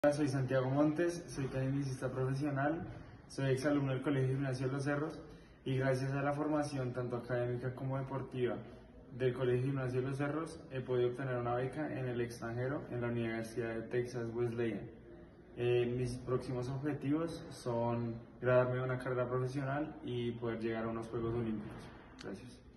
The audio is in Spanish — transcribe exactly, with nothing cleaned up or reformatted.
Hola, soy Santiago Montes, soy tenisista profesional, soy exalumno del Colegio Gimnasio de los Cerros y gracias a la formación tanto académica como deportiva del Colegio Gimnasio de los Cerros he podido obtener una beca en el extranjero en la Universidad de Texas Wesleyan. Eh, mis próximos objetivos son graduarme de una carrera profesional y poder llegar a unos Juegos Olímpicos. Gracias.